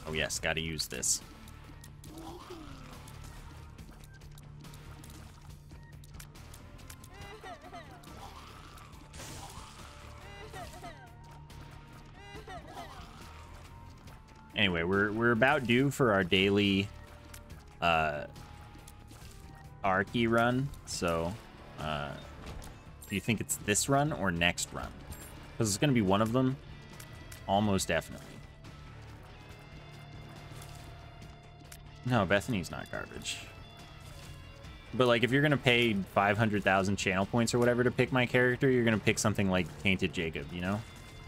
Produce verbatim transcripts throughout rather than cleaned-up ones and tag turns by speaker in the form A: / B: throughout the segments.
A: Oh yes, gotta use this. Anyway, we're we're about due for our daily uh Arky run, so uh do you think it's this run or next run? Because it's gonna be one of them, almost definitely. No, Bethany's not garbage. But like, if you're gonna pay five hundred thousand channel points or whatever to pick my character, you're gonna pick something like Tainted Jacob, you know?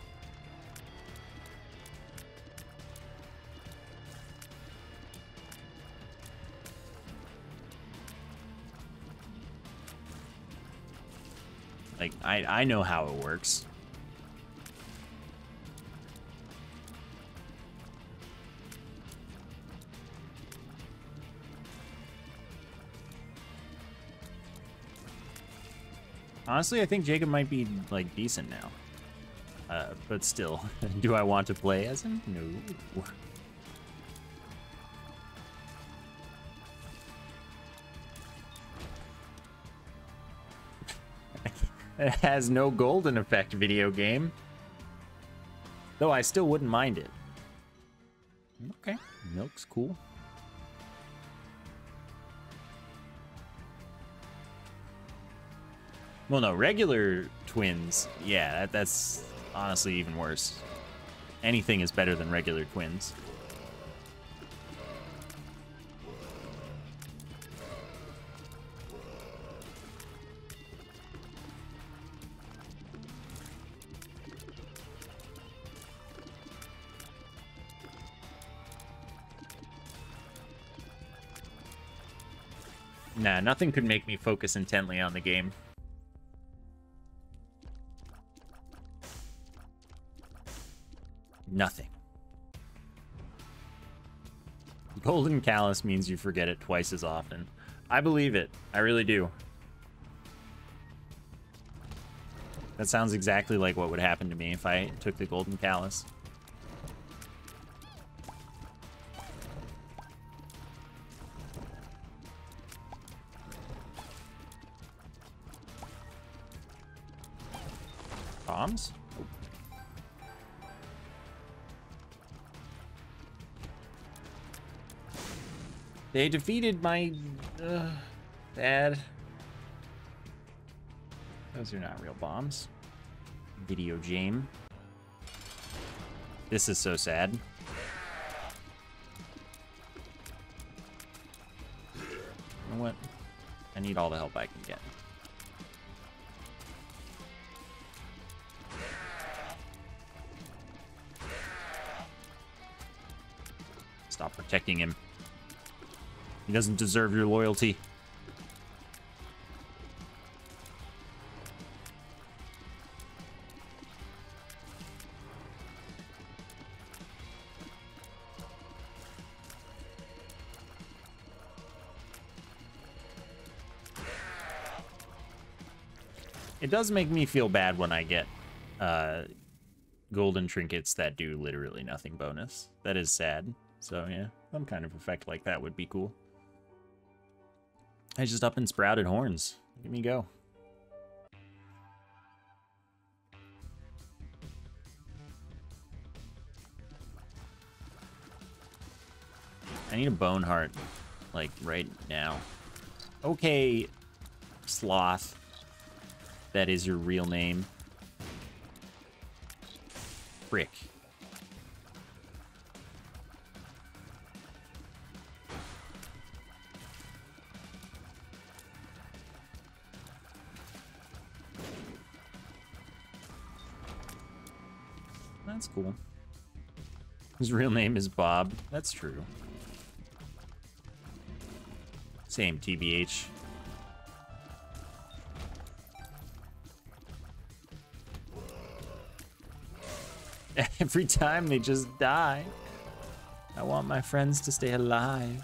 A: Like, I, I know how it works. Honestly, I think Jacob might be, like, decent now. Uh, but still, do I want to play as him? No. It has no golden effect video game. Though I still wouldn't mind it. Okay, milk's cool. Well, no, regular twins. Yeah, that, that's honestly even worse. Anything is better than regular twins. Nah, nothing could make me focus intently on the game. Nothing. Golden Callus means you forget it twice as often. I believe it. I really do. That sounds exactly like what would happen to me if I took the Golden Callus. Bombs? Oh. They defeated my uh, dad. Those are not real bombs. Video game. This is so sad. You know what? I need all the help I can get. Stop protecting him. He doesn't deserve your loyalty. It does make me feel bad when I get uh, golden trinkets that do literally nothing bonus. That is sad. So yeah, some kind of effect like that would be cool. I just up and sprouted horns. Let me go. I need a bone heart, like right now. Okay, sloth. That is your real name. Frick. That's cool. His real name is Bob. That's true. Same, T B H. Every time they just die. I want my friends to stay alive.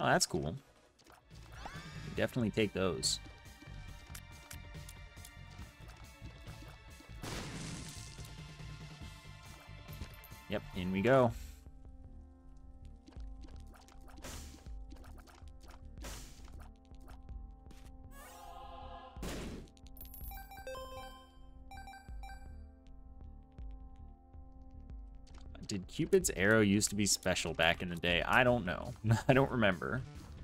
A: Oh, that's cool. Definitely take those. Yep, in we go. Did Cupid's arrow used to be special back in the day? I don't know. I don't remember.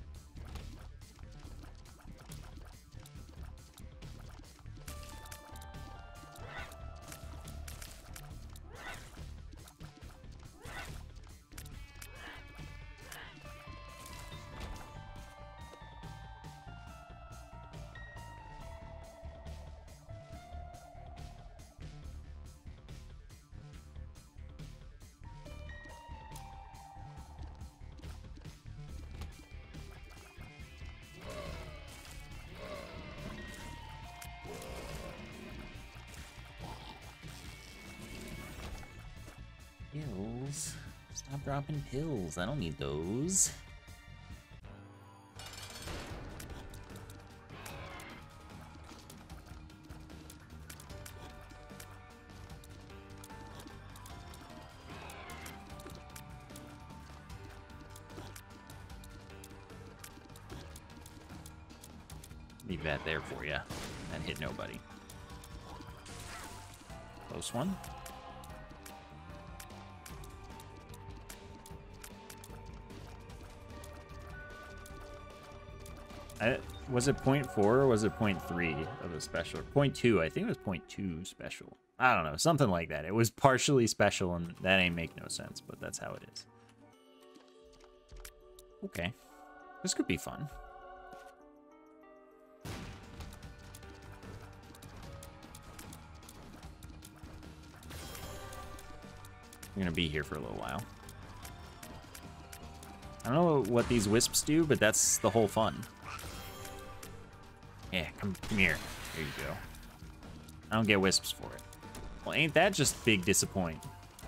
A: Pills. Stop dropping pills. I don't need those. Leave that there for you. That hit nobody. Close one. I, was it point four or was it point three of the special? Point two, I think it was point two special. I don't know, something like that. It was partially special, and that ain't make no sense, but that's how it is. Okay, this could be fun. I'm gonna be here for a little while. I don't know what these wisps do, but that's the whole fun. Yeah, come, come here. There you go. I don't get wisps for it. Well, ain't that just big disappoint?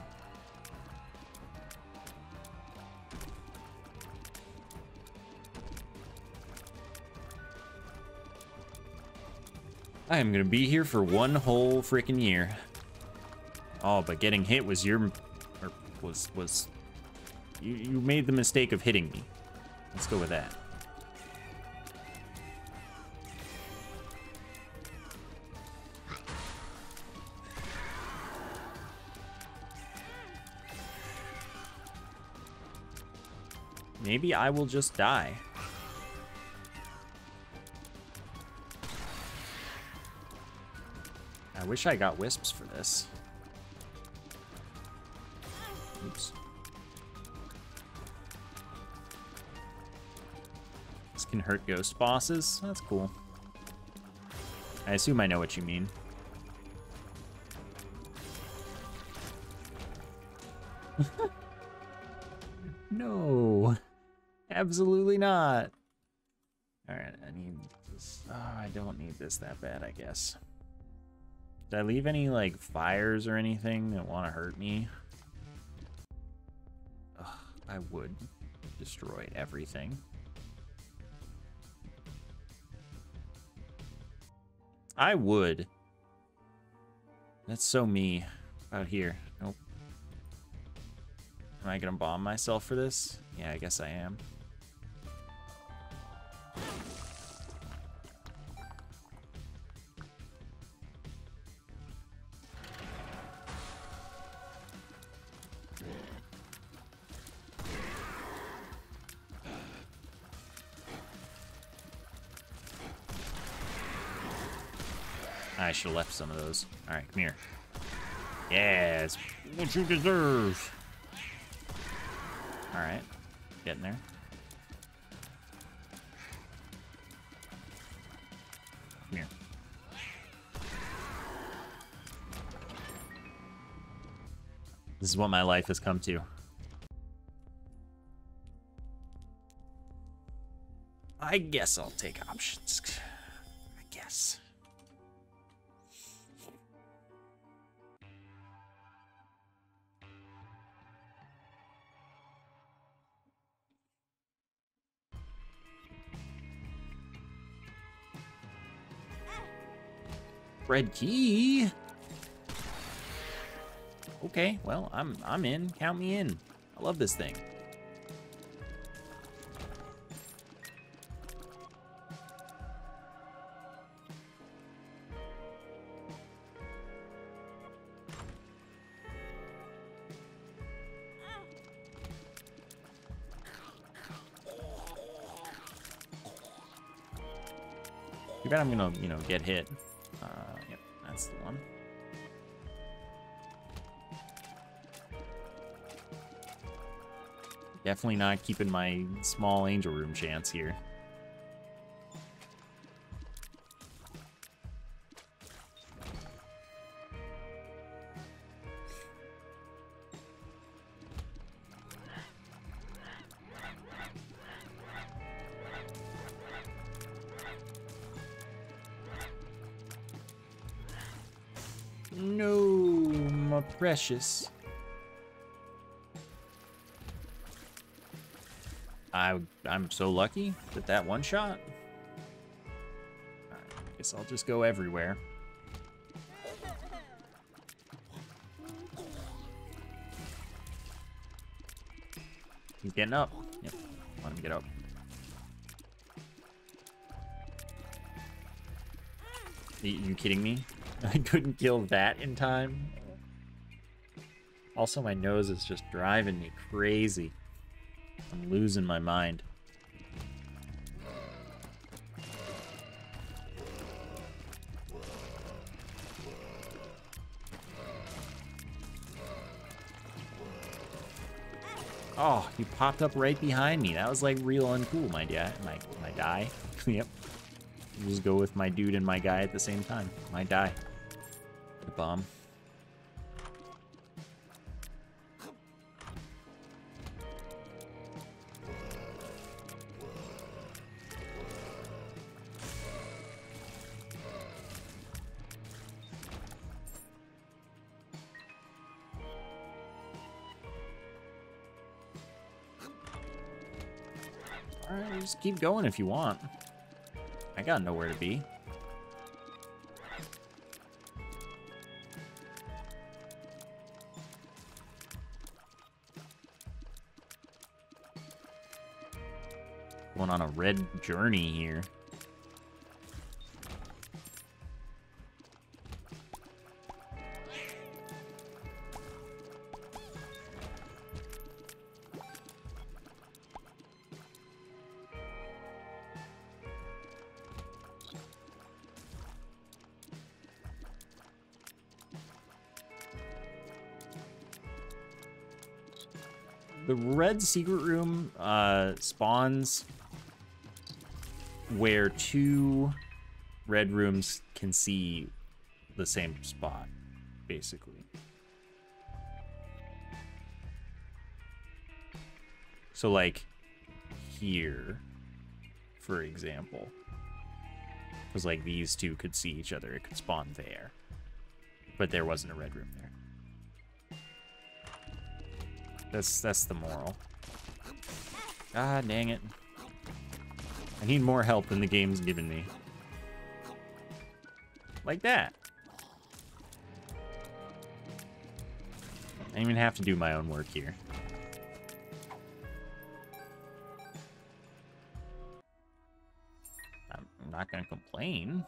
A: I am gonna be here for one whole freaking year. Oh, but getting hit was your, or was was. You you made the mistake of hitting me. Let's go with that. Maybe I will just die. I wish I got wisps for this. Oops. This can hurt ghost bosses. That's cool. I assume I know what you mean. No. Absolutely not. Alright, I need this. Oh, I don't need this that bad, I guess. Did I leave any, like, fires or anything that want to hurt me? Ugh, I would destroy everything. I would. That's so me. Out here. Nope. Am I gonna bomb myself for this? Yeah, I guess I am. I should have left some of those. All right, come here. Yes, what you deserve. All right, getting there. Come here. This is what my life has come to. I guess I'll take options. I guess. Red key. Okay, well, I'm I'm in. Count me in. I love this thing. Too bad I'm gonna, you know, get hit. Uh, yep, that's the one. Definitely not keeping my small angel room chance here. No, my precious. I, I'm so lucky that that one shot. Right, guess I'll just go everywhere. He's getting up. Yep, let him get up. Are you kidding me? I couldn't kill that in time. Also, my nose is just driving me crazy. I'm losing my mind. Oh, he popped up right behind me. That was like real uncool, my dad. My my die. Yep. Just go with my dude and my guy at the same time. My die. The bomb. Alright, just keep going if you want. I got nowhere to be. Going on a red journey here. The red secret room uh, spawns where two red rooms can see the same spot, basically. So, like, here, for example, because, like, these two could see each other. It could spawn there. But there wasn't a red room there. That's that's the moral. God dang it. I need more help than the game's given me. Like that. I don't even have to do my own work here. I'm not gonna complain.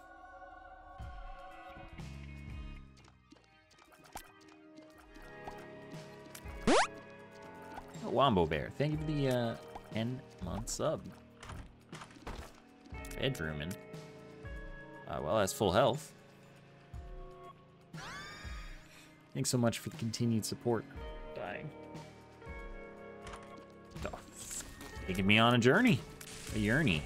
A: Wombo Bear, thank you for the uh, ten month sub. Bedrooming. Uh, well, that's full health. Thanks so much for the continued support. Dying. Oh, taking me on a journey. A journey.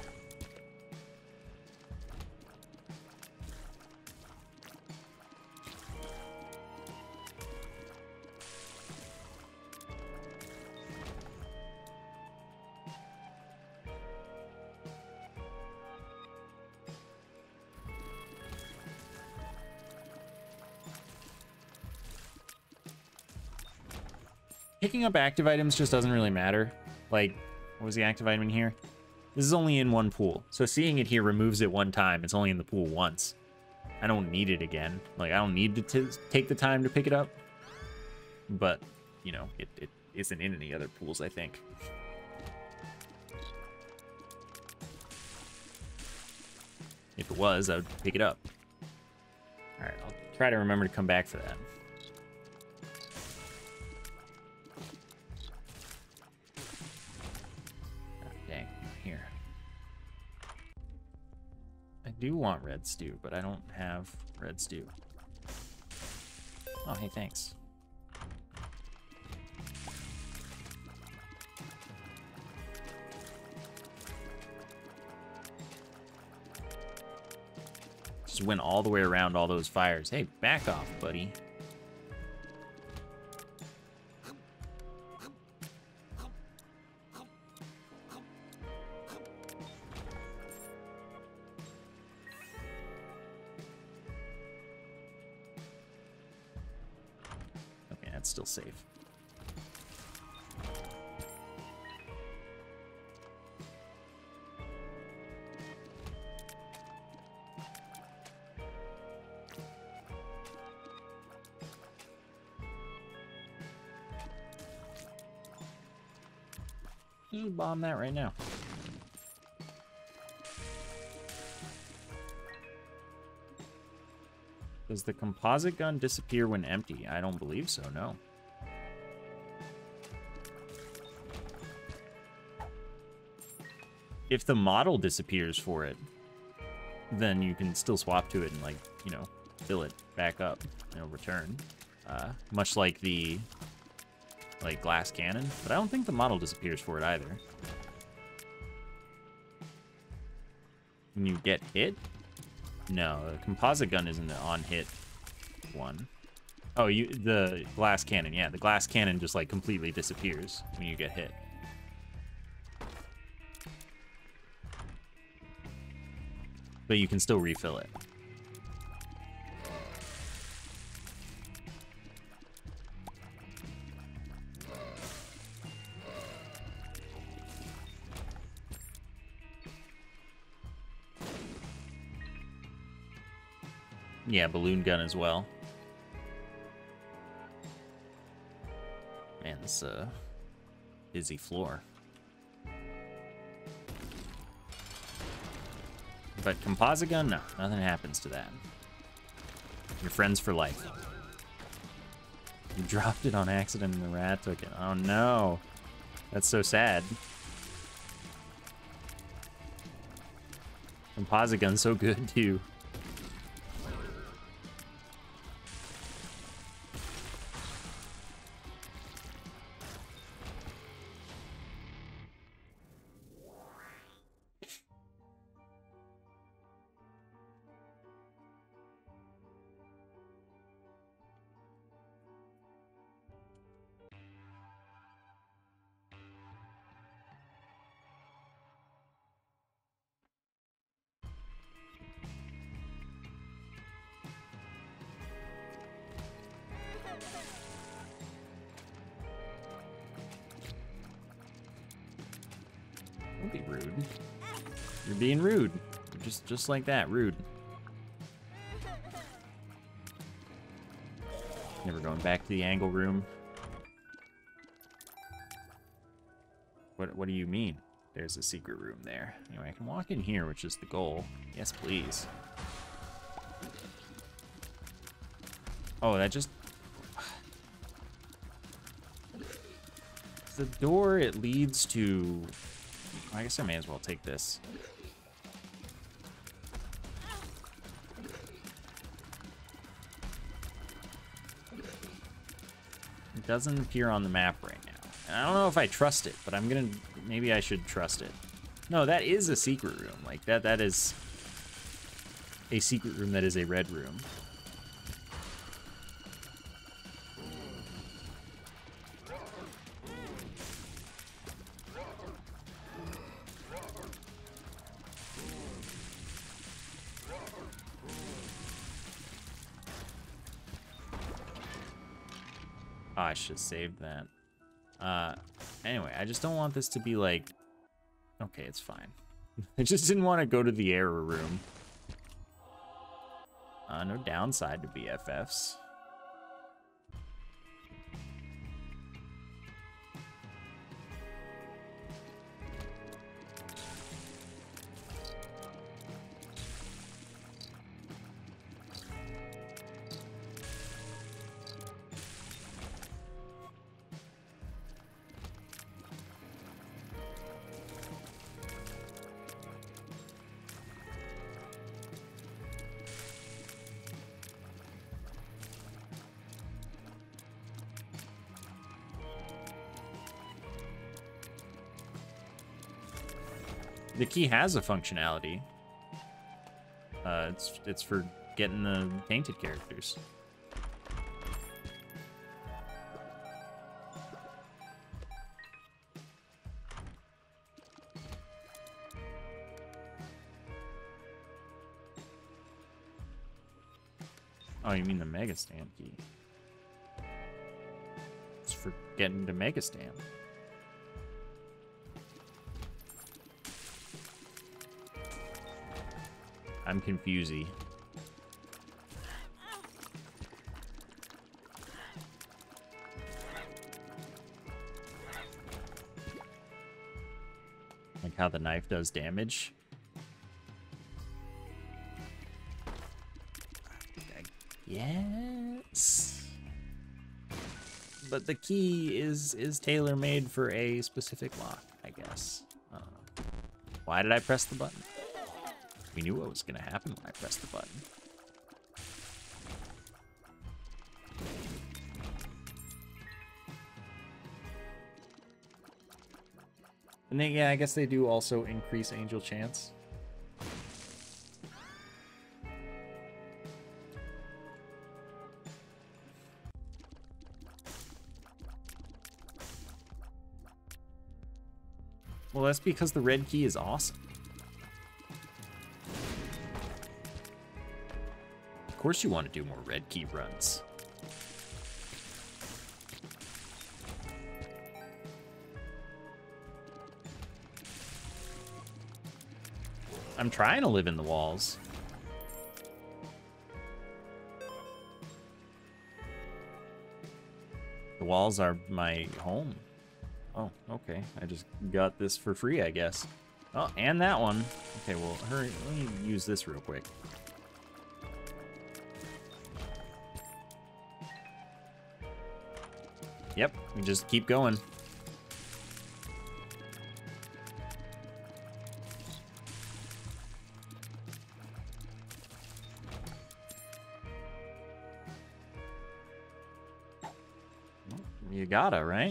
A: Picking up active items just doesn't really matter. Like, what was the active item in here? This is only in one pool. So seeing it here removes it one time. It's only in the pool once. I don't need it again. Like, I don't need to t take the time to pick it up. But, you know, it, it isn't in any other pools, I think. If it was, I would pick it up. Alright, I'll try to remember to come back for that. Oh, dang, here. I do want red stew, but I don't have red stew. Oh, hey, thanks. Just went all the way around all those fires. Hey, back off, buddy. Okay, that's still safe. Just bomb that right now. Does the composite gun disappear when empty? I don't believe so, no. If the model disappears for it, then you can still swap to it and, like, you know, fill it back up and it'll return. Uh, much like the... like glass cannon, but I don't think the model disappears for it either. When you get hit? No, the composite gun isn't the on hit one. Oh, you the glass cannon, yeah, the glass cannon just like completely disappears when you get hit. But you can still refill it. Yeah, balloon gun as well. Man, this uh busy floor. But composite gun, no, nothing happens to that. You're friends for life. You dropped it on accident and the rat took it. Oh no. That's so sad. Composite gun's so good too. Don't be rude. You're being rude. You're just just like that, rude. Never going back to the angle room. What what do you mean? There's a secret room there. Anyway, I can walk in here, which is the goal. Yes, please. Oh, that just... The door, it leads to... I guess I may as well take this. It doesn't appear on the map right now. And I don't know if I trust it, but I'm gonna... Maybe I should trust it. No, that is a secret room. Like, that. that is a secret room that is a red room. Oh, I should have saved that. Uh, anyway, I just don't want this to be like... Okay, it's fine. I just didn't want to go to the error room. Uh, no downside to B F Fs. The key has a functionality. Uh, it's it's for getting the painted characters. Oh, you mean the Mega Stand key? It's for getting to Mega Stand. I'm confusey. Like how the knife does damage. Yes. But the key is is tailor-made for a specific lock, I guess. Uh, why did I press the button? We knew what was going to happen when I pressed the button. And then, yeah, I guess they do also increase angel chance. Well, that's because the red key is awesome. Of course you want to do more red key runs. I'm trying to live in the walls. The walls are my home. Oh, okay. I just got this for free, I guess. Oh, and that one. Okay, well, hurry. Let me use this real quick. Yep, we just keep going. You gotta, right?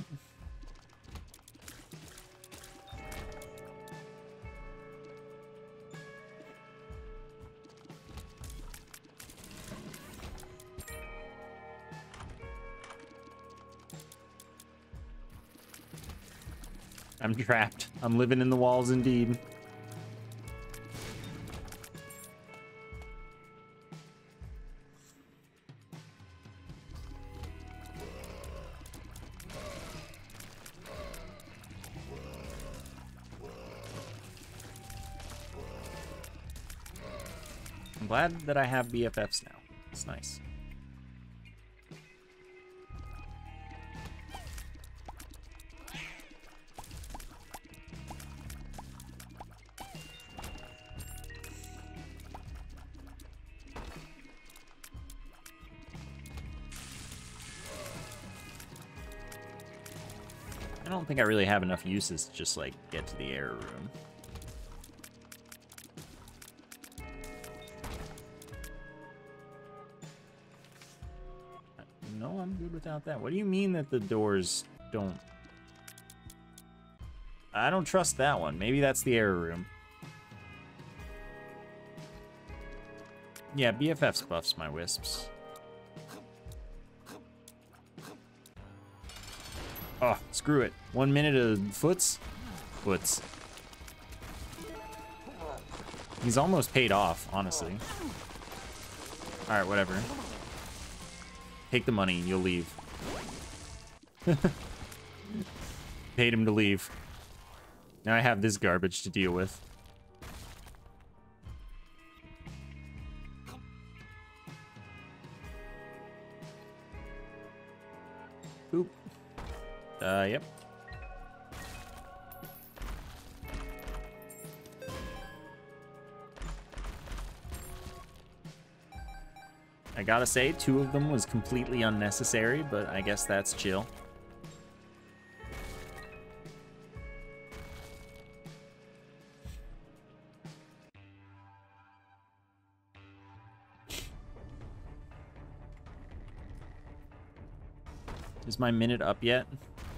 A: I'm trapped. I'm living in the walls indeed. I'm glad that I have B F Fs now. It's nice. I don't think I really have enough uses to just, like, get to the error room. No, I'm good without that. What do you mean that the doors don't... I don't trust that one. Maybe that's the error room. Yeah, B F Fs buffs my wisps. Oh, screw it. One minute of foots? Foots. He's almost paid off, honestly. Alright, whatever. Take the money, you'll leave. Paid him to leave. Now I have this garbage to deal with. Uh, yep. I gotta say, two of them was completely unnecessary, but I guess that's chill. Is my minute up yet?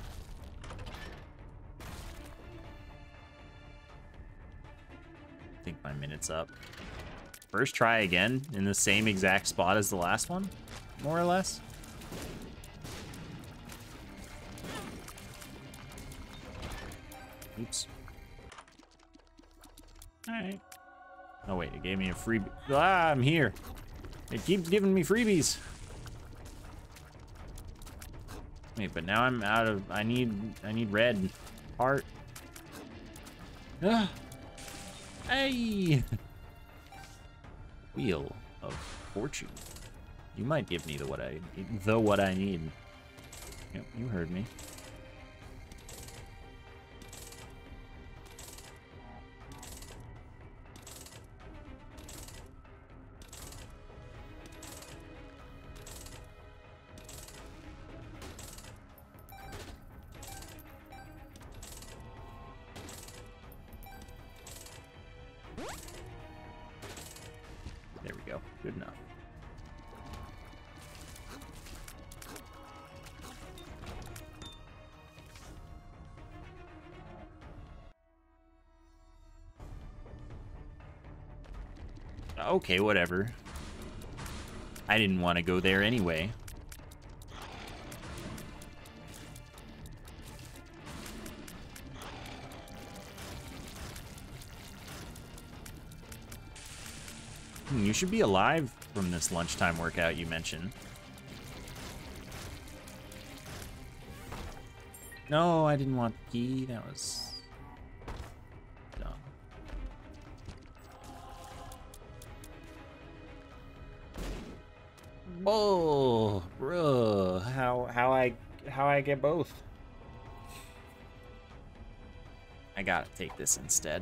A: I think my minute's up. First try again in the same exact spot as the last one, more or less. Oops. All right. Oh wait, it gave me a freebie. Ah, I'm here. It keeps giving me freebies. Wait, but now I'm out of. I need. I need red heart. Ah. Hey. Wheel of Fortune. You might give me the what I the what I need. Yep, you heard me. There we go. Good enough. Okay, whatever. I didn't want to go there anyway. You should be alive from this lunchtime workout you mentioned. No, I didn't want the key. That was dumb. Oh, bro, how how I how I get both? I gotta take this instead.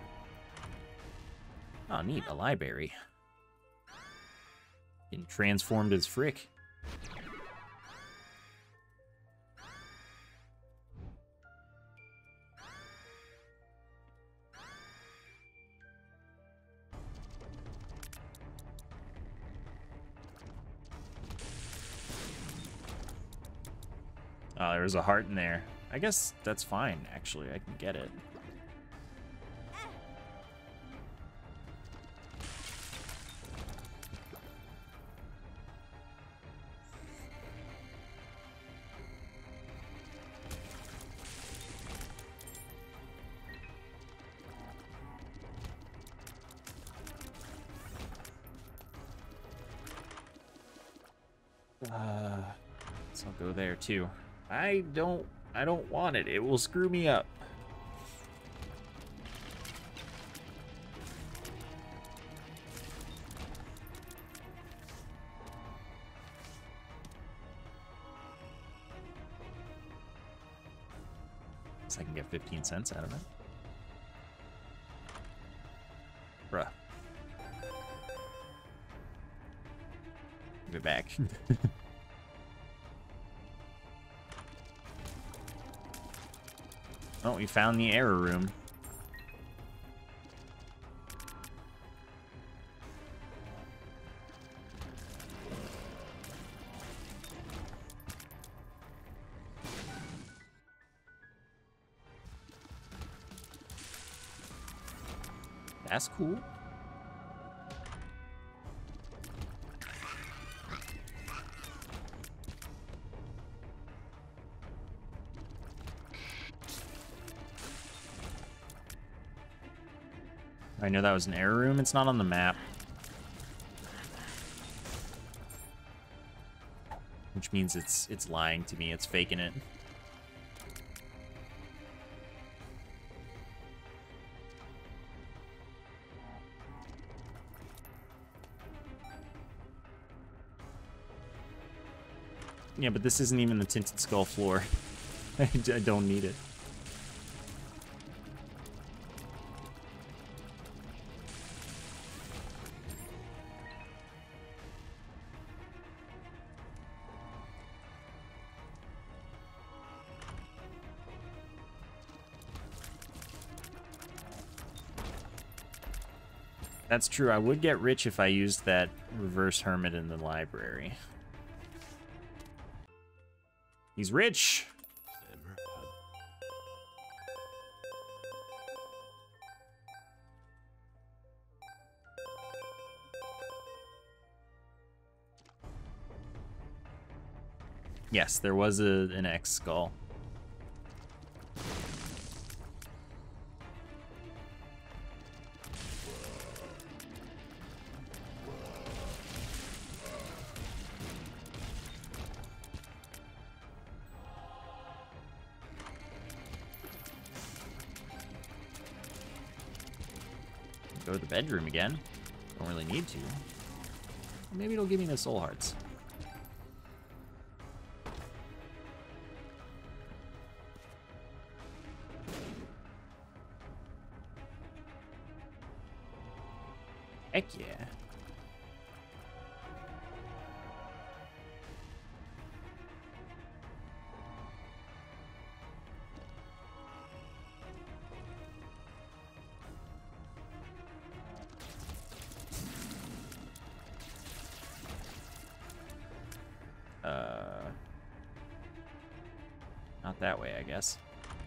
A: Oh, neat, a library. Getting transformed as Frick. Oh, there was a heart in there. I guess that's fine, actually. I can get it. Uh, so I'll go there too. I don't, I don't want it. It will screw me up. So I can get fifteen cents out of it. Bruh. Give it back. Oh, we found the error room. That's cool. I know that was an error room. It's not on the map. Which means it's it's lying to me. It's faking it. Yeah, but this isn't even the Tinted Skull floor. I don't need it. That's true. I would get rich if I used that reverse hermit in the library. He's rich. Yes, there was a, an X skull. Go to the bedroom again. Don't really need to. Maybe it'll give me the soul hearts. Heck yeah. Uh, not that way, I guess.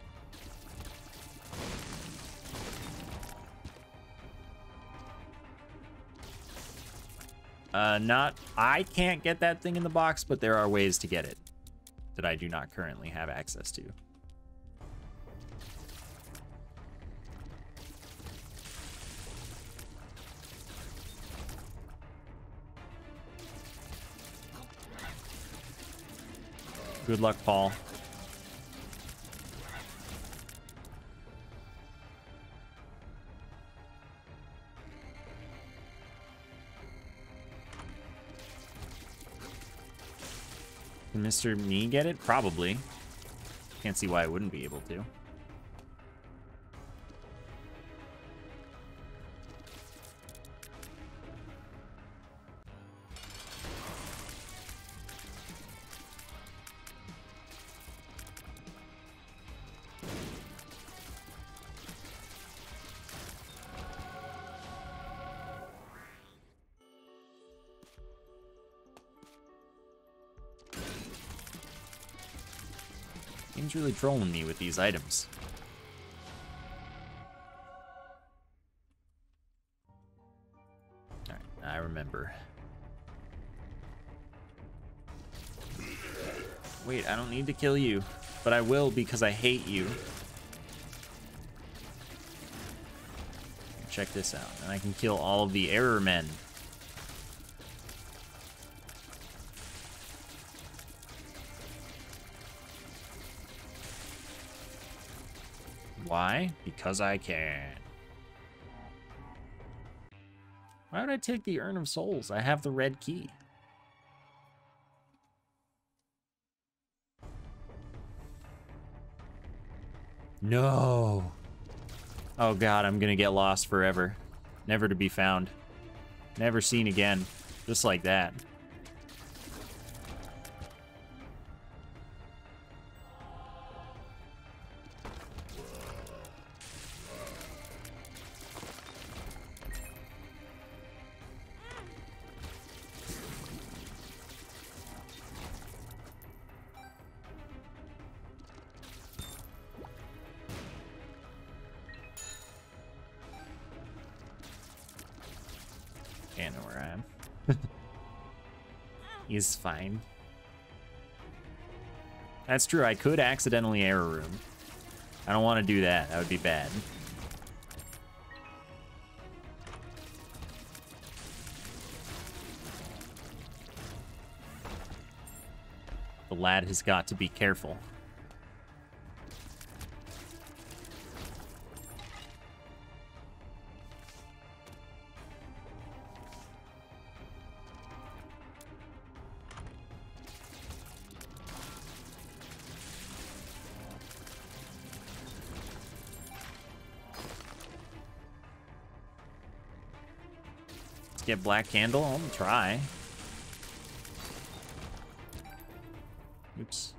A: Uh, not, I can't get that thing in the box, but there are ways to get it that I do not currently have access to. Good luck, Paul. Can Mister Me get it? Probably. Can't see why I wouldn't be able to. Game's really trolling me with these items. Alright, I remember. Wait, I don't need to kill you, but I will because I hate you. Check this out, and I can kill all of the error men. Why? Because I can. Why would I take the Urn of Souls? I have the red key. No. Oh god, I'm gonna get lost forever. Never to be found. Never seen again. Just like that. Can't know where I am. He's fine. That's true, I could accidentally error room. I don't want to do that, that would be bad. The lad has got to be careful. Let's get Black Candle. I'll try. Oops.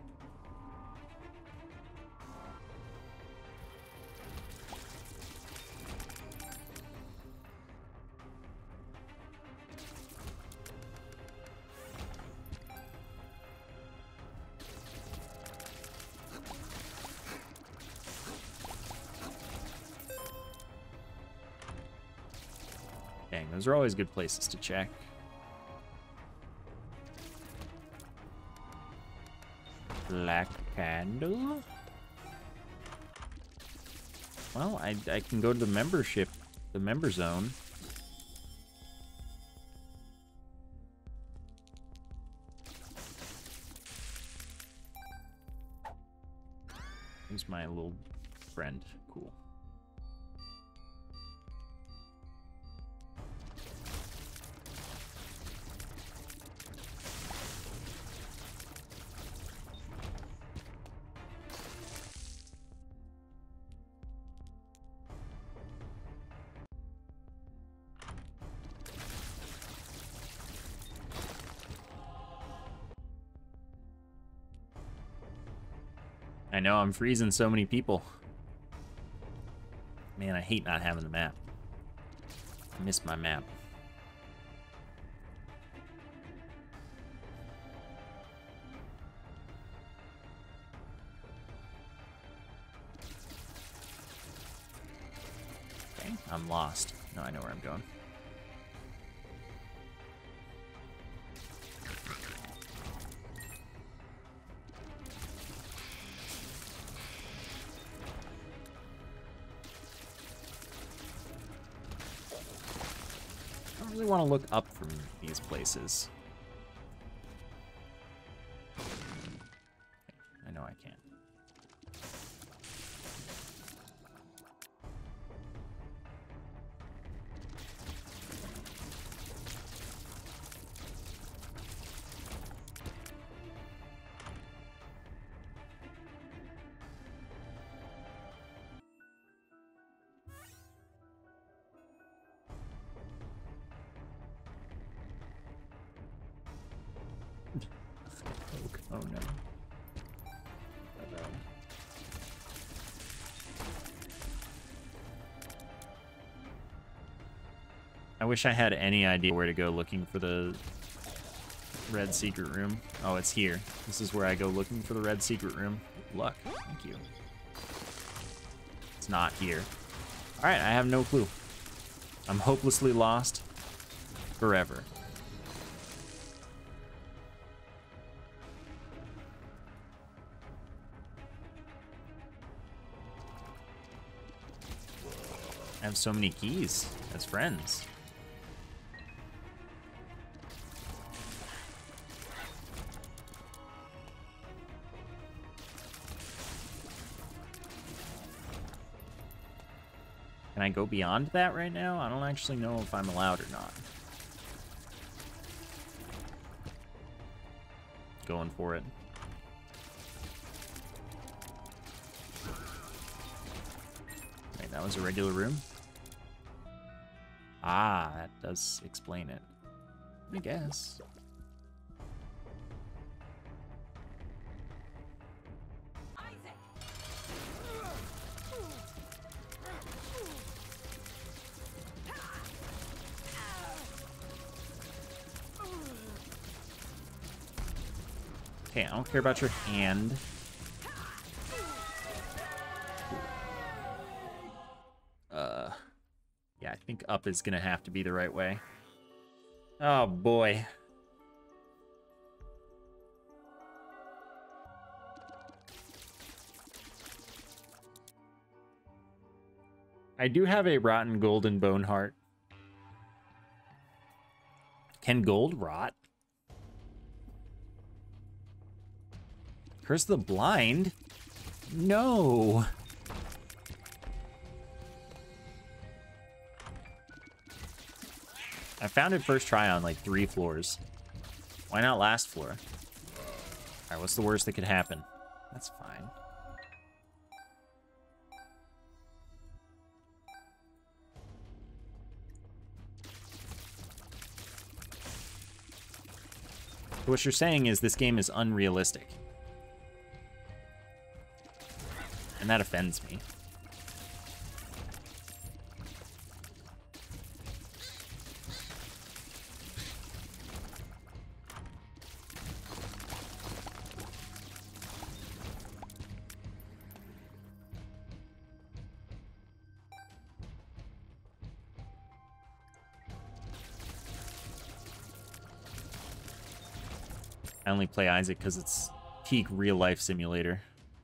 A: Dang, those are always good places to check. Black Candle? Well, I, I can go to the membership, the member zone. Here's my little friend. Cool. I know, I'm freezing so many people. Man, I hate not having the map. I miss my map. Okay, I'm lost. No, I know where I'm going. I don't really want to look up from these places. I know I can't. Oh no. Uh-oh. I wish I had any idea where to go looking for the red secret room. Oh, it's here. This is where I go looking for the red secret room. Luck. Thank you. It's not here. Alright, I have no clue. I'm hopelessly lost forever. I have so many keys as friends. Can I go beyond that right now? I don't actually know if I'm allowed or not. Going for it. Wait, that was a regular room? Ah, that does explain it. I guess. Okay, I don't care about your hand. Uh, yeah, I think up is gonna have to be the right way. Oh boy. I do have a rotten golden bone heart. Can gold rot? Curse the blind? No. I found it first try on like three floors. Why not last floor? Alright, what's the worst that could happen? That's fine. What you're saying is this game is unrealistic. And that offends me. I only play Isaac because it's peak real-life simulator.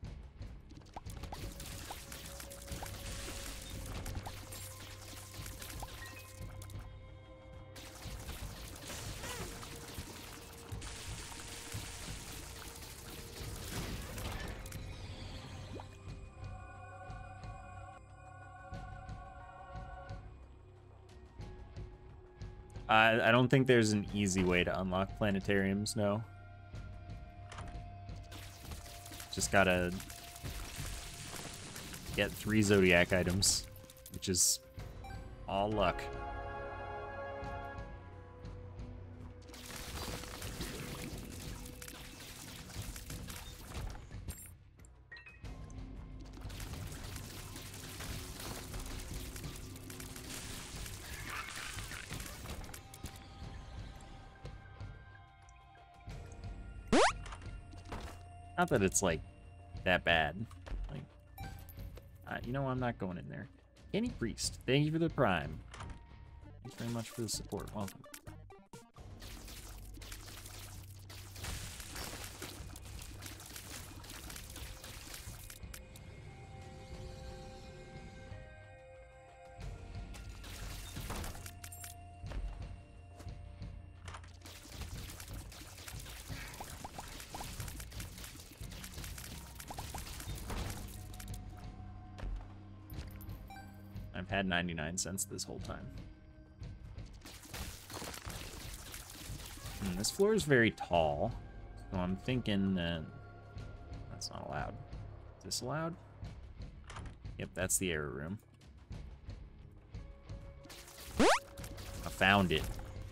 A: I, I don't think there's an easy way to unlock planetariums, no. Just gotta get three Zodiac items, which is all luck. Not that it's, like, that bad. Like, uh, you know, I'm not going in there. Kenny Priest, thank you for the Prime. Thanks very much for the support. Welcome. I've had ninety-nine cents this whole time. Hmm, this floor is very tall, so I'm thinking that that's not allowed. Is this allowed? Yep, that's the error room. I found it.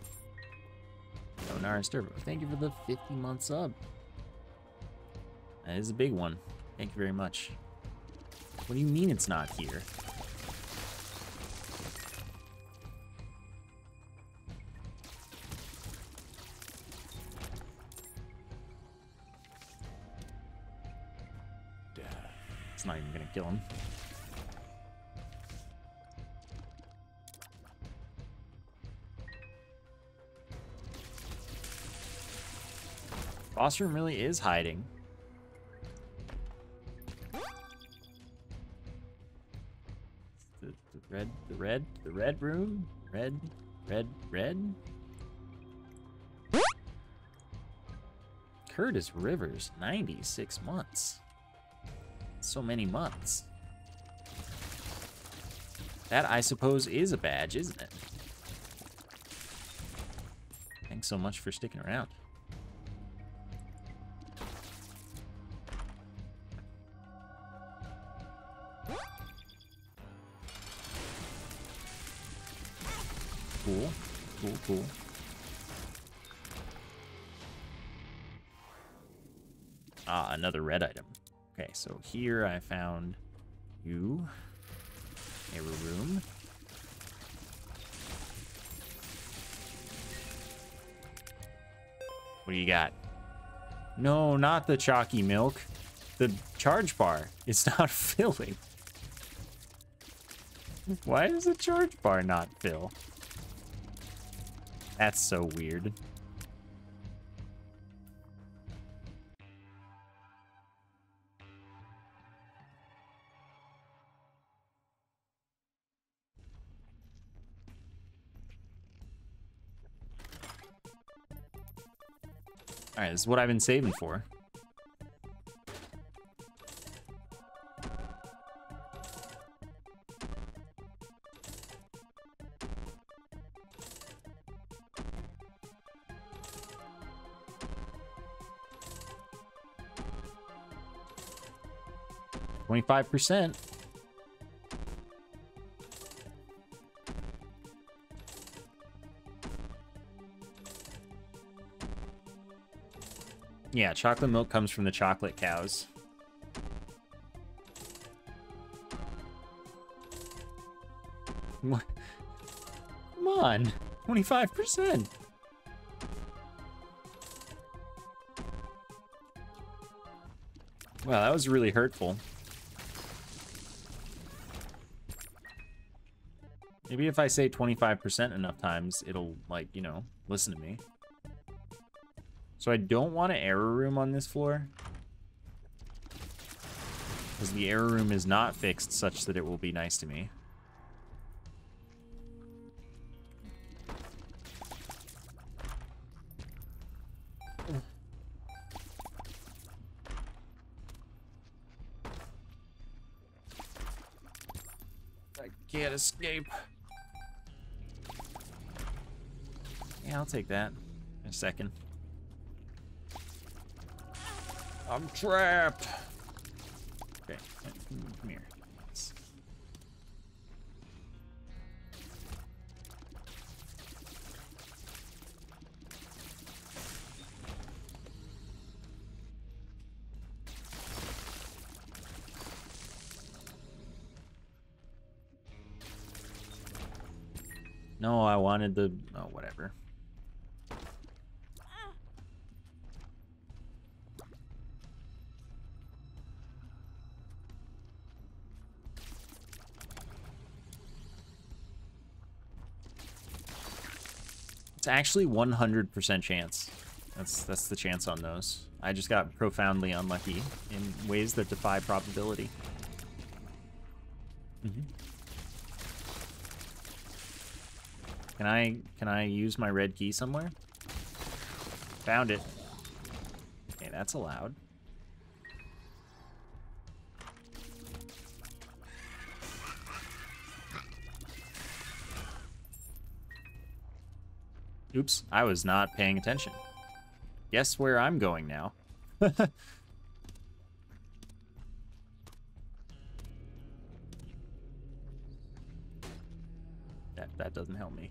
A: Onaris Turbo, thank you for the fifty month sub. That is a big one. Thank you very much. What do you mean it's not here? It's not even gonna kill him. Boss room really is hiding. The, the red, the red, the red room? Red, red, red? Curtis Rivers, ninety-six months. So many months. That, I suppose, is a badge, isn't it? Thanks so much for sticking around. Cool, cool, cool. Ah, another red item. Okay, so here I found you. Error room. What do you got? No, not the chalky milk. The charge bar is not filling. Why does the charge bar not fill? That's so weird. All right, this is what I've been saving for. twenty-five percent. Yeah, chocolate milk comes from the chocolate cows. What? Come on, twenty-five percent. Wow, that was really hurtful. Maybe if I say twenty-five percent enough times, it'll, like, you know, listen to me. So I don't want an error room on this floor, because the error room is not fixed such that it will be nice to me. I can't escape. Yeah, I'll take that in a second. I'm trapped. Okay, come here. Yes. No, I wanted the... Oh, whatever. It's actually one hundred percent chance. That's that's the chance on those. I just got profoundly unlucky in ways that defy probability. Mm-hmm. Can I can I use my red key somewhere? Found it. Okay, that's allowed. Oops, I was not paying attention. Guess where I'm going now. that that doesn't help me.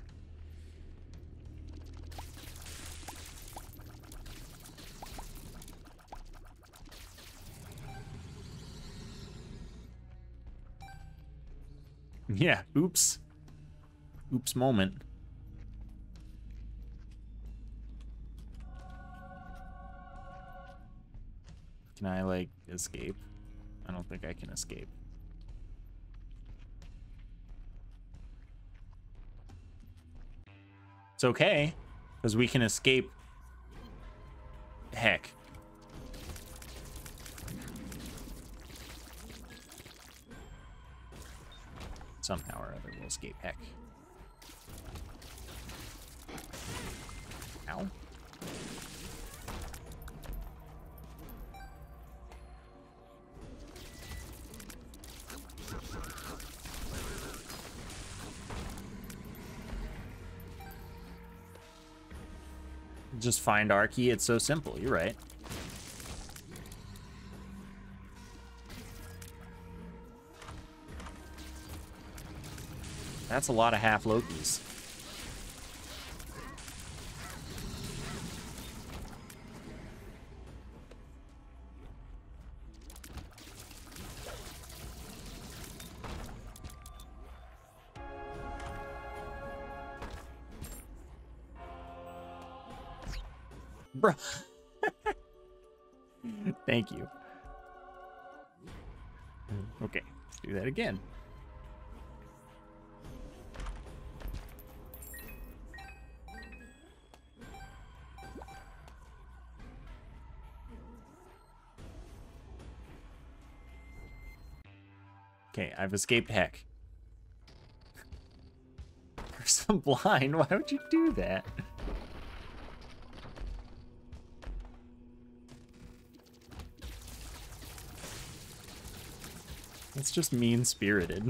A: Yeah, oops. Oops moment. Can I, like, escape? I don't think I can escape. It's okay, because we can escape. Heck. Somehow or other we'll escape heck. Ow. Just find our key. It's so simple. You're right. That's a lot of half Lokis. Bro. Thank you. Okay, let's do that again. Okay, I've escaped heck. You're so blind. Why would you do that? It's just mean-spirited.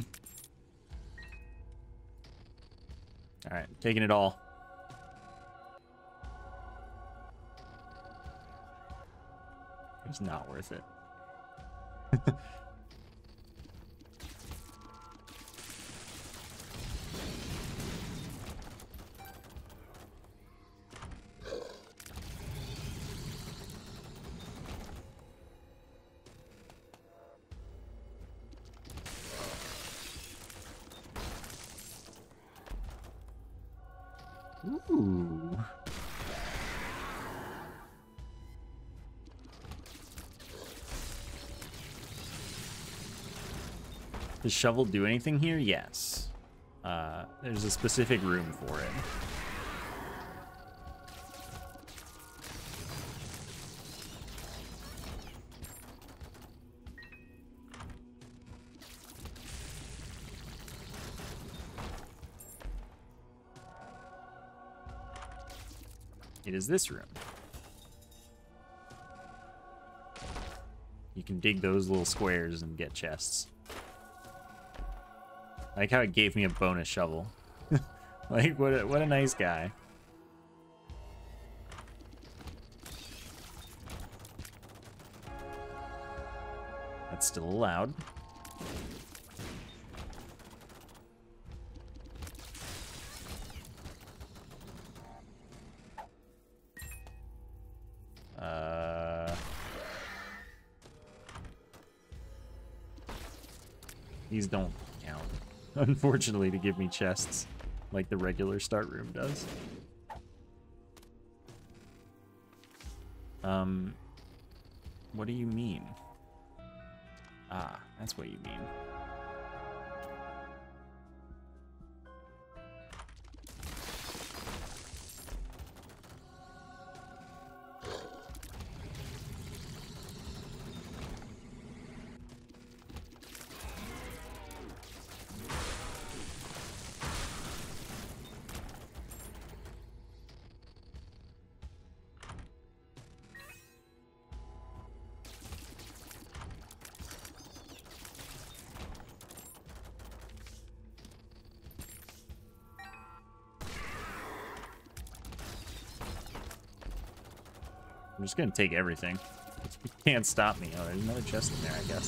A: Alright, taking it all. It's not worth it. Ooh. Does shovel do anything here? Yes. Uh, there's a specific room for it. It is this room. You can dig those little squares and get chests. I like how it gave me a bonus shovel. Like, what a, what a nice guy. That's still allowed. Uh, these don't count, unfortunately, to give me chests like the regular start room does. Um, what do you mean? Ah, that's what you mean. I'm just gonna take everything. You can't stop me. Oh, there's another chest in there, I guess.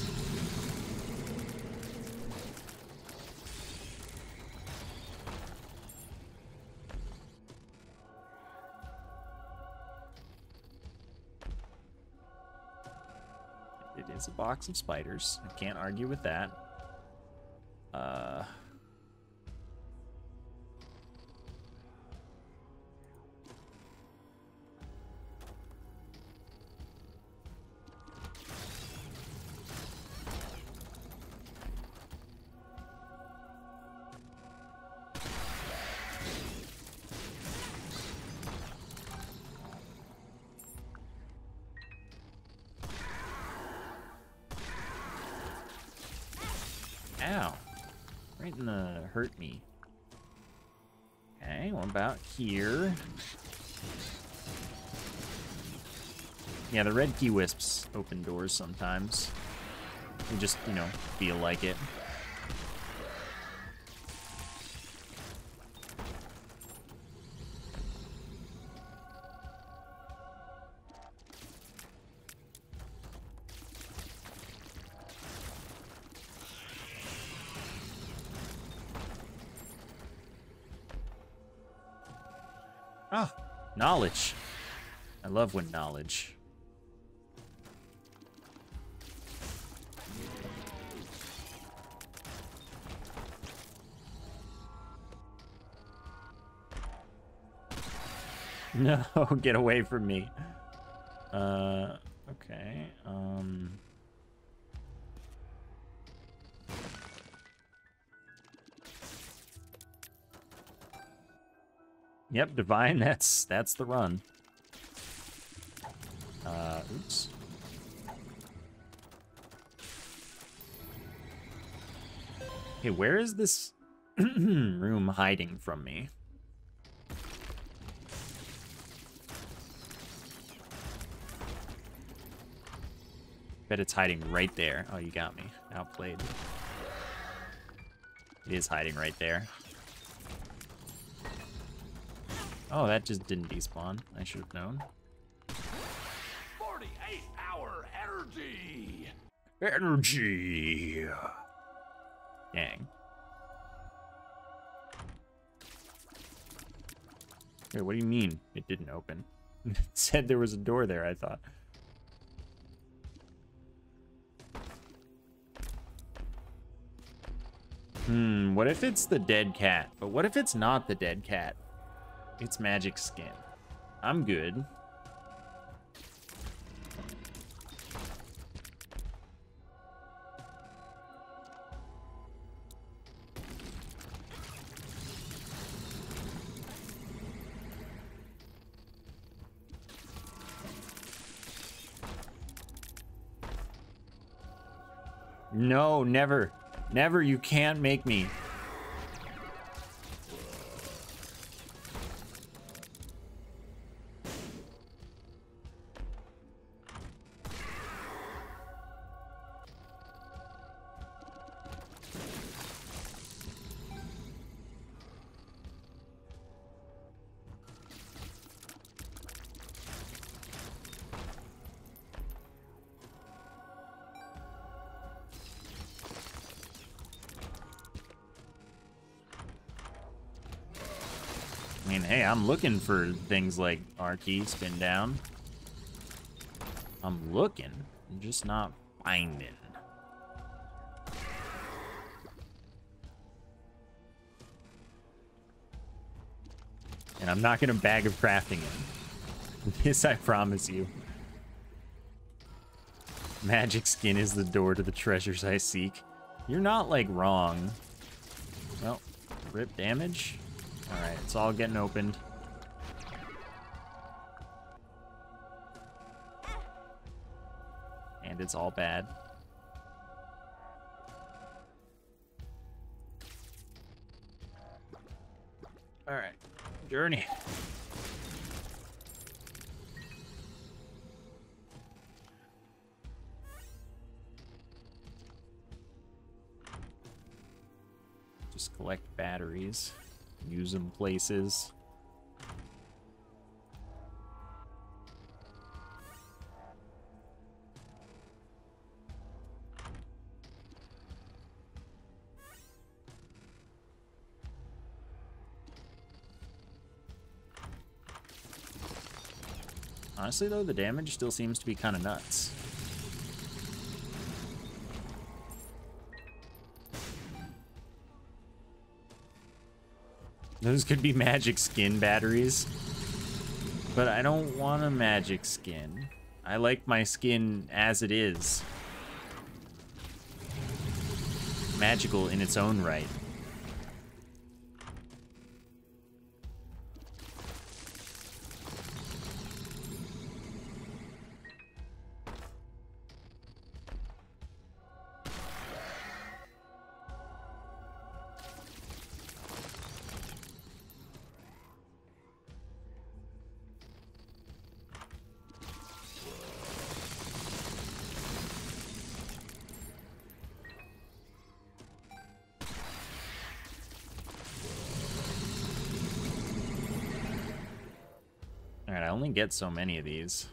A: It is a box of spiders. I can't argue with that. Uh... Ow. Right in the hurt me. Okay, what about here? Yeah, the red key wisps open doors sometimes. You just, you know, feel like it. Ah, knowledge. I love when knowledge. No, get away from me. Uh, okay. Um... Yep, divine, that's that's the run. Uh, oops. Okay, where is this room hiding from me? Bet it's hiding right there. Oh, you got me. Outplayed. It is hiding right there. Oh, that just didn't despawn. I should have known.
B: forty-eight hour energy!
A: Energy! Dang. Wait, what do you mean it didn't open? It said there was a door there, I thought. Hmm, what if it's the dead cat? But what if it's not the dead cat? It's magic skin. I'm good. No, never. Never, you can't make me. I mean, hey, I'm looking for things like R key, spin down. I'm looking, I'm just not finding. And I'm not gonna bag of crafting it. This I promise you. Magic skin is the door to the treasures I seek. You're not, like, wrong. Well, rip damage. Alright, it's all getting opened. And it's all bad. Alright, journey. Just collect batteries. Use them places. Honestly, though, the damage still seems to be kind of nuts. Those could be magic skin batteries, but I don't want a magic skin. I like my skin as it is. Magical in its own right. Alright, I only get so many of these.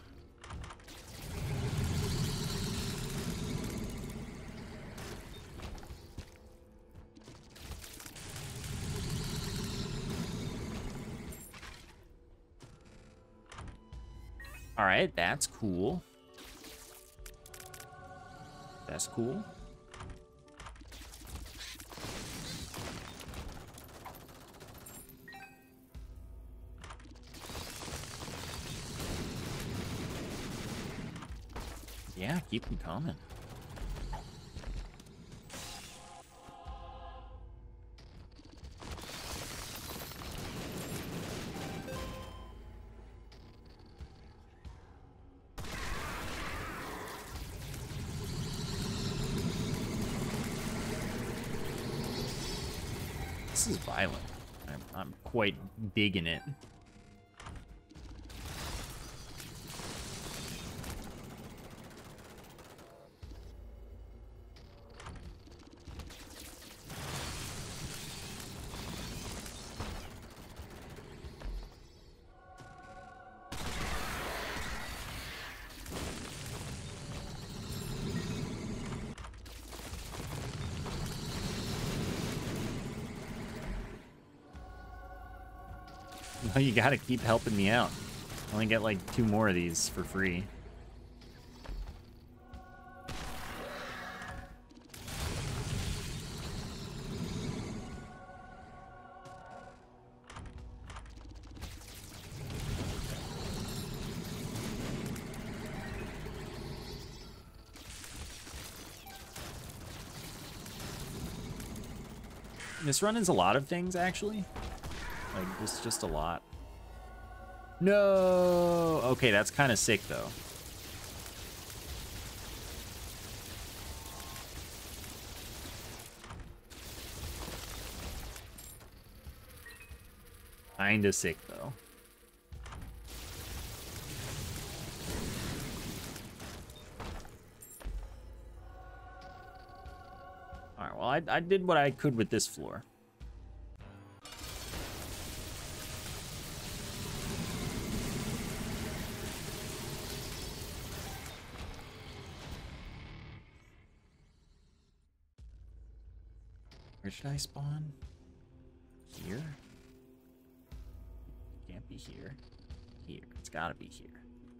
A: Alright, that's cool. That's cool. Yeah, keep them coming. This is violent. I'm, I'm quite digging it. Well, you gotta keep helping me out. I only get like two more of these for free. This run is a lot of things, actually. Like, just, just a lot. No! Okay, that's kind of sick, though. Kinda sick, though. Alright, well, I, I did what I could with this floor. Where should I spawn? Here? Can't be here. Here. It's gotta be here.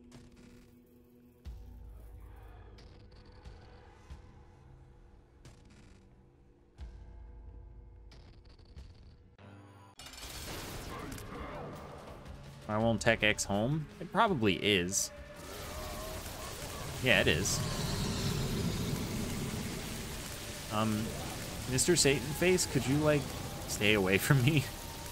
A: I won't tech X home? It probably is. Yeah, it is. Um, Mister Satan Face, could you, like, stay away from me?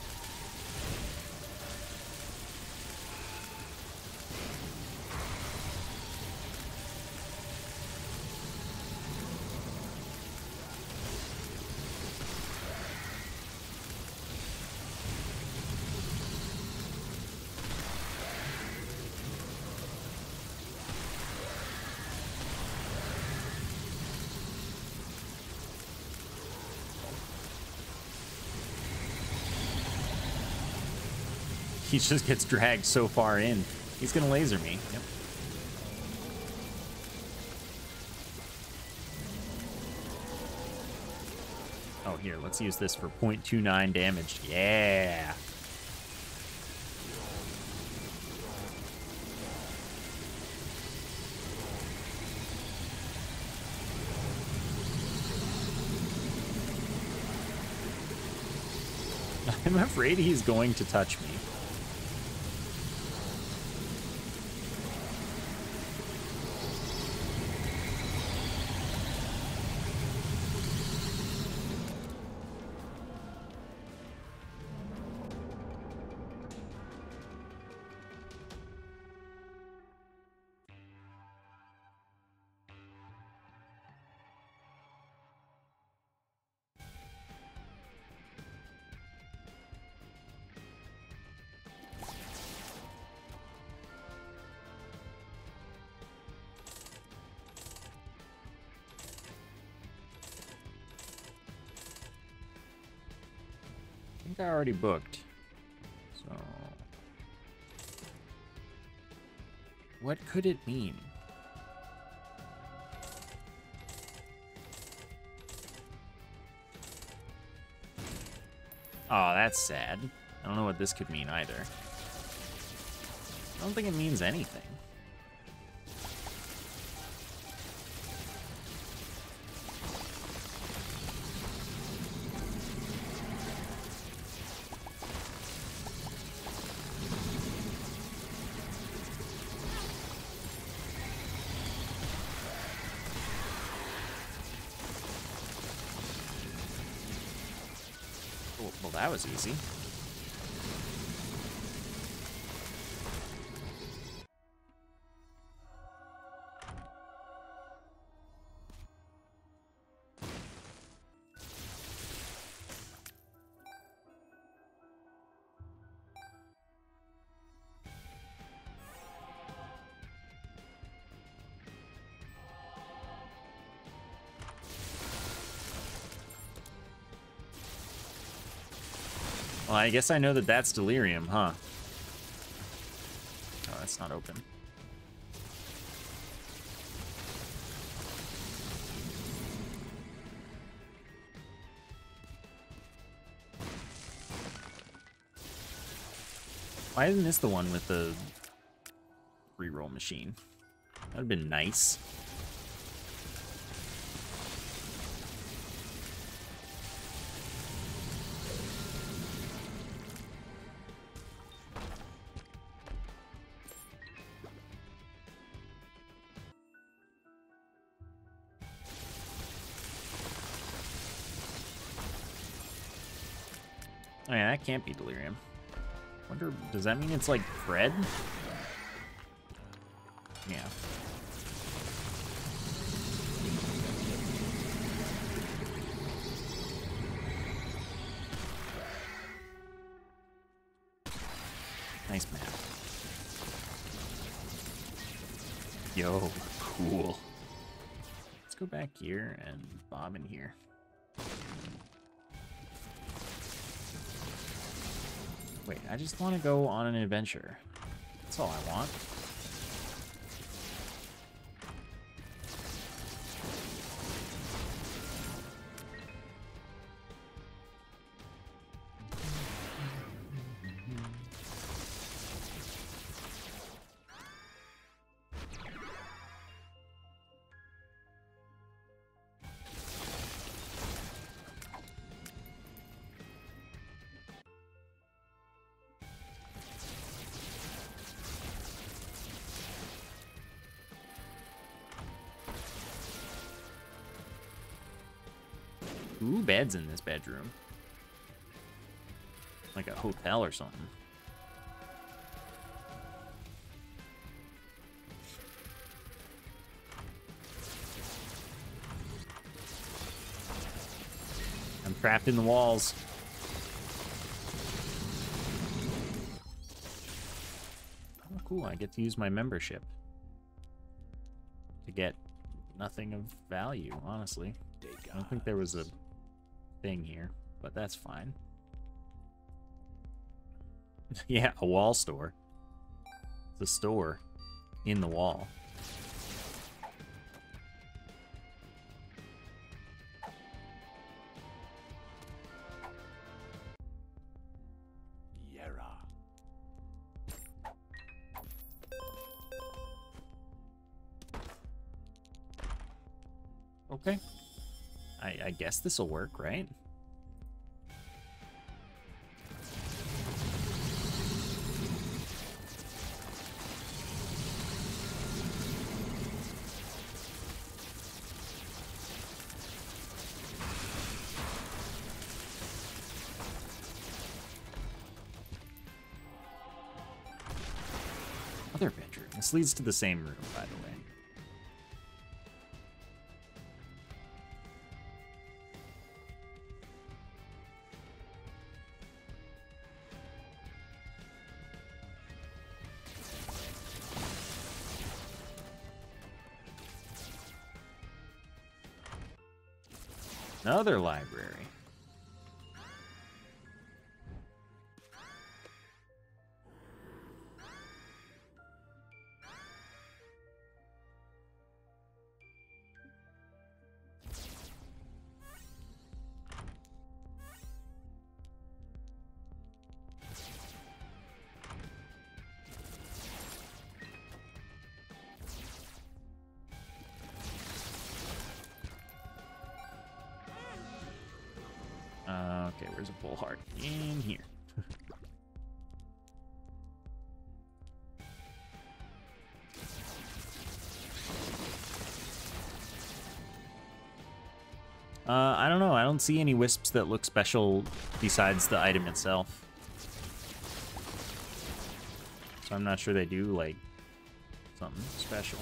A: He just gets dragged so far in. He's gonna laser me. Yep. Oh, here, let's use this for zero point two nine damage. Yeah. I'm afraid he's going to touch me. I think I already booked. So, what could it mean? Oh, that's sad. I don't know what this could mean either. I don't think it means anything. Well, that was easy. Well, I guess I know that that's delirium, huh? Oh, that's not open. Why isn't this the one with the reroll machine? That'd have been nice. Oh yeah, that can't be delirium. Wonder, does that mean it's like Fred? Yeah. Nice map. Yo, cool. Let's go back here and bomb in here. Wait, I just want to go on an adventure. That's all I want. Ooh, beds in this bedroom. Like a hotel or something. I'm trapped in the walls. Oh, cool. I get to use my membership to get nothing of value, honestly. I don't think there was a thing here, but that's fine. Yeah, a wall store. It's a store in the wall.
B: Yera.
A: Okay. I, I guess this will work, right? Other bedroom. This leads to the same room, by the way. Another library. Uh, okay, where's a full heart? In here. uh, I don't know. I don't see any wisps that look special besides the item itself. So I'm not sure they do, like, something special.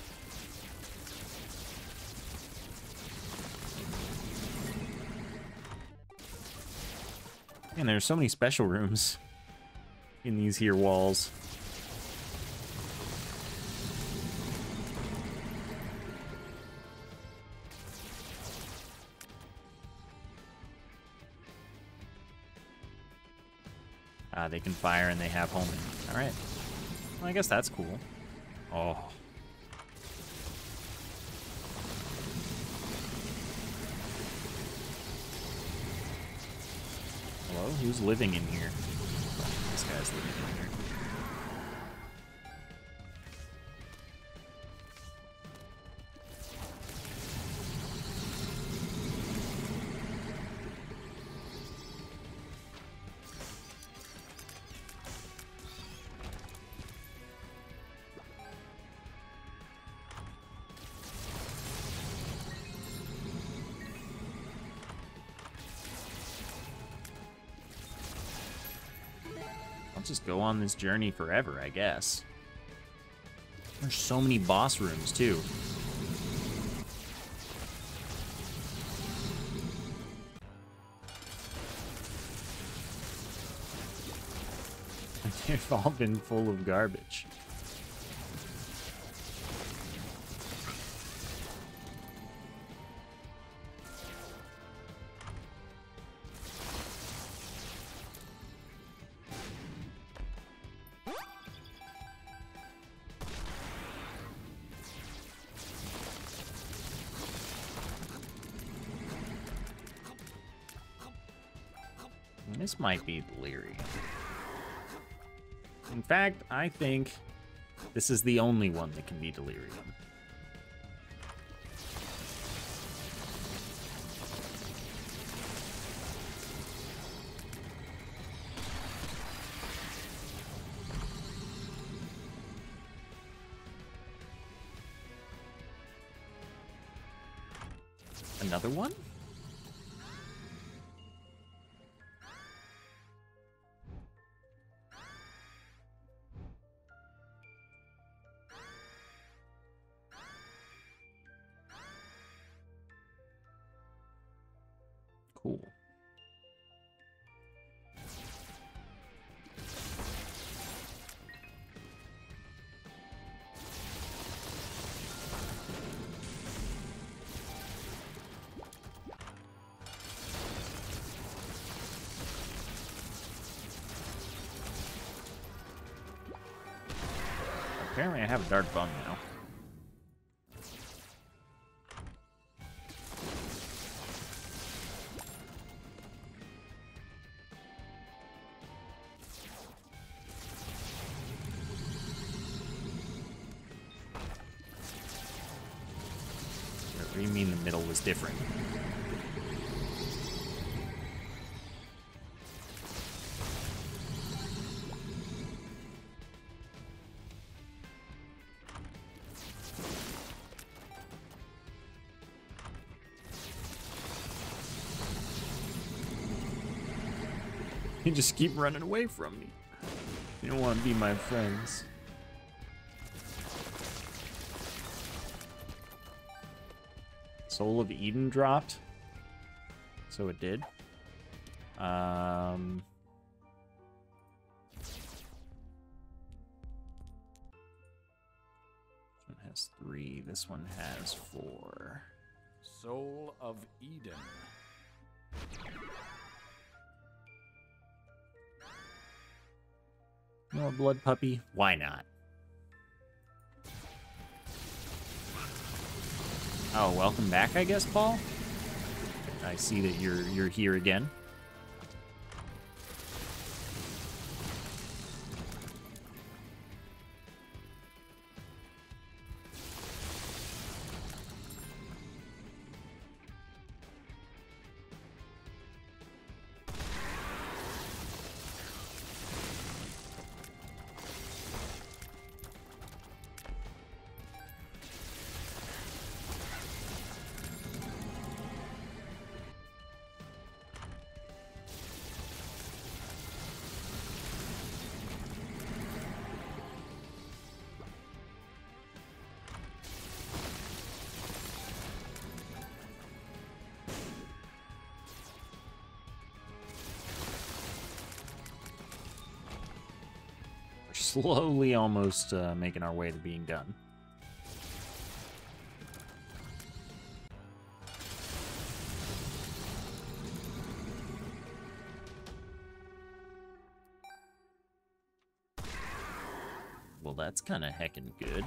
A: And there's so many special rooms in these here walls. Ah, they can fire and they have homing. All right. Well, I guess that's cool. Oh. Hello? Who's living in here? This guy's living in here. I'll just go on this journey forever, I guess. There's so many boss rooms, too. They've all been full of garbage. This might be delirium. In fact, I think this is the only one that can be delirium. Another one? Cool. Apparently I have a dark bum now. What do you mean the middle was different? You just keep running away from me. You don't want to be my friends. Soul of Eden dropped. So it did. Um... This one has three. This one has four.
B: Soul of Eden.
A: More blood puppy? Why not? Oh, welcome back, I guess, Paul. I see that you're you're here again. Slowly almost uh, making our way to being done. Well, that's kind of heckin' good.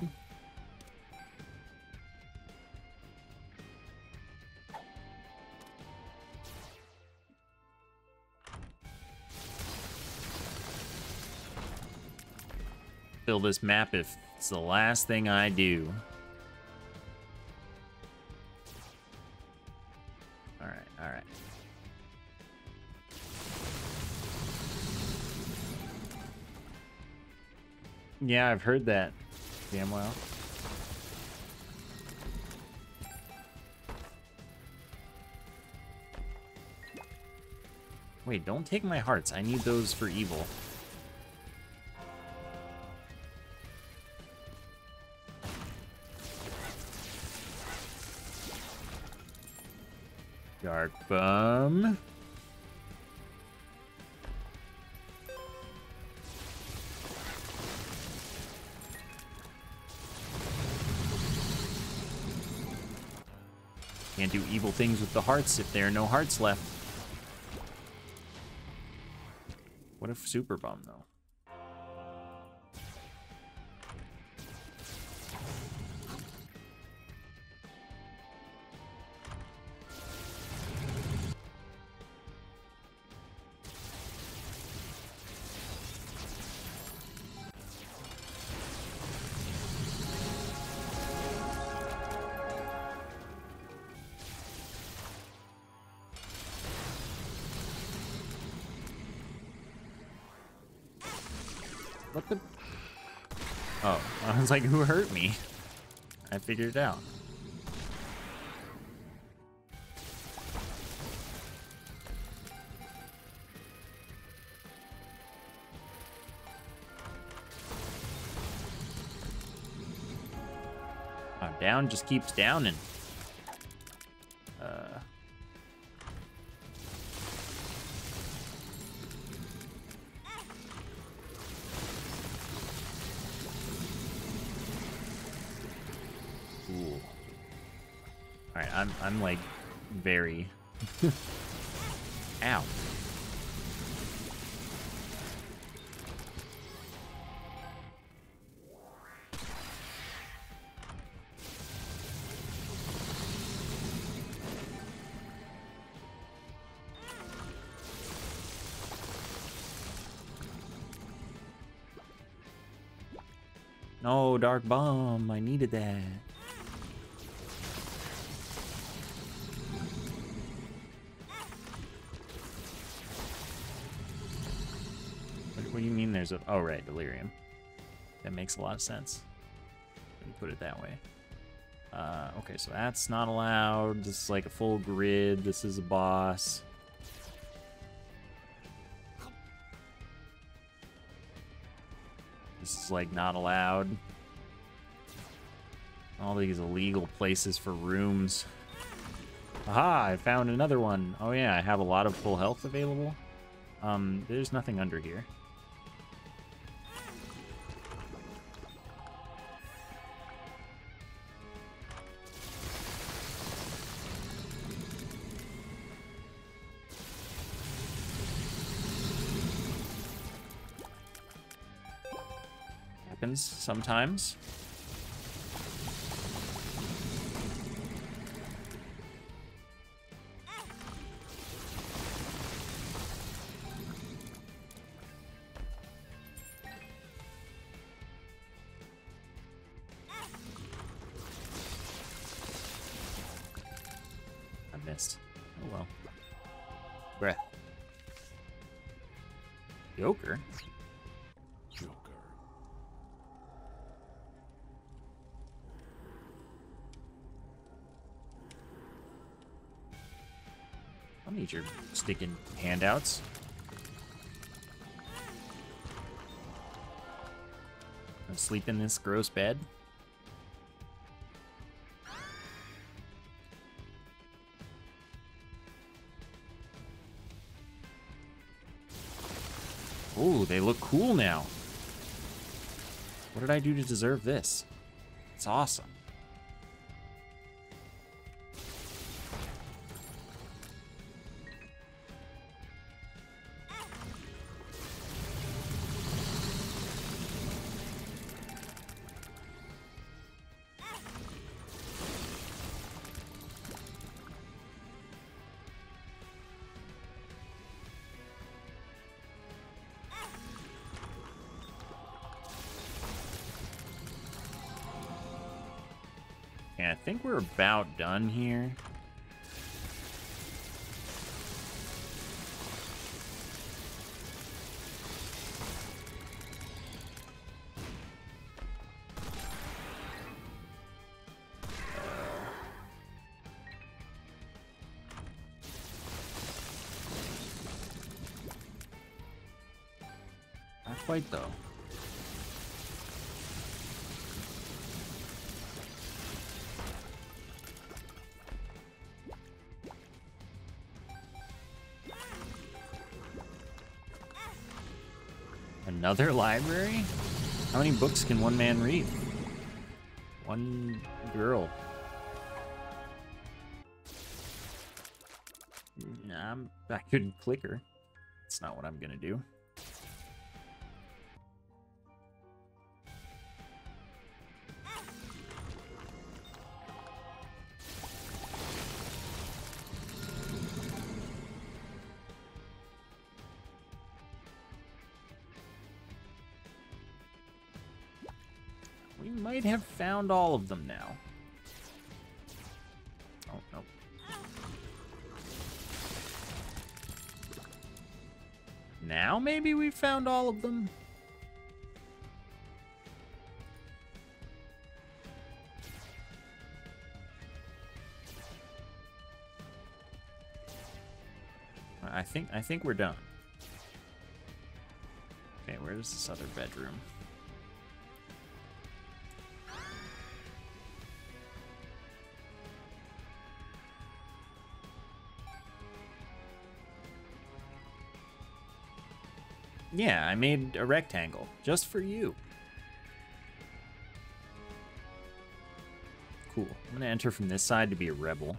A: Fill this map if it's the last thing I do. Alright, alright. Yeah, I've heard that. Damn well. Wait, don't take my hearts. I need those for evil. bum. Can't do evil things with the hearts if there are no hearts left. What if super bum though? What the? Oh, I was like, who hurt me? I figured it out. Oh, down just keeps downing. Uh. Cool. All right, I'm I'm like very. Ow. No, Dark Bomb. I needed that. What, what do you mean there's a... Oh, right, Delirium. That makes a lot of sense. When you put it that way. Uh, okay, so that's not allowed. This is like a full grid. This is a boss. This is like not allowed. All these illegal places for rooms. Aha, I found another one. Oh yeah, I have a lot of full health available. Um, there's nothing under here. Happens sometimes. I missed. Oh well. Breath. Joker?
B: Joker.
A: I'll need your sticking handouts. I'll sleep in this gross bed. Ooh, they look cool now. What did I do to deserve this? It's awesome. Yeah, I think we're about done here. Not quite, though. Another library? How many books can one man read? One girl. Nah, I'm, I could click her. That's not what I'm gonna do. We might have found all of them now. Oh, no. Now maybe we found all of them? I think I think we're done. Okay, where's this other bedroom? Yeah, I made a rectangle just for you. Cool. I'm gonna enter from this side to be a rebel.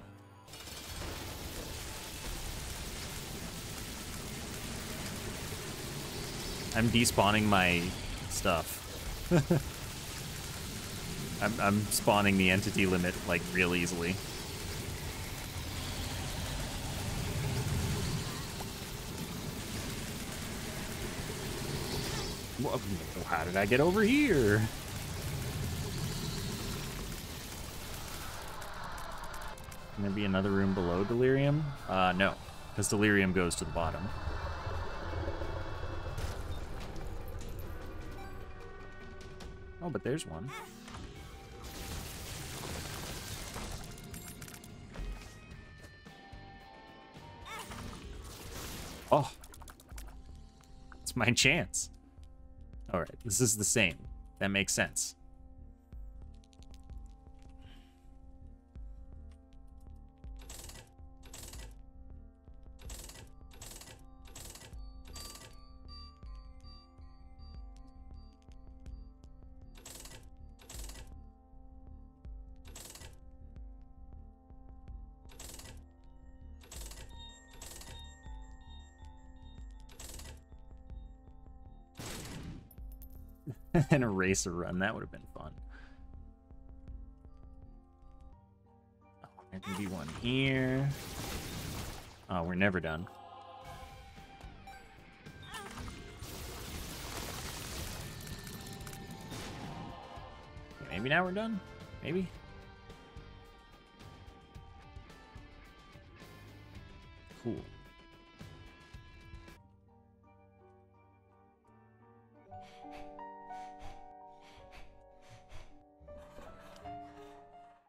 A: I'm despawning my stuff. I'm, I'm spawning the entity limit, like, real easily. Whoa, how did I get over here? Can there be another room below Delirium? Uh, no, because Delirium goes to the bottom. Oh, but there's one. Oh. It's my chance. Alright, this is the same. That makes sense. And a racer run, that would have been fun. Oh, there can be one here. Oh, we're never done. Okay, maybe now we're done? Maybe? Cool.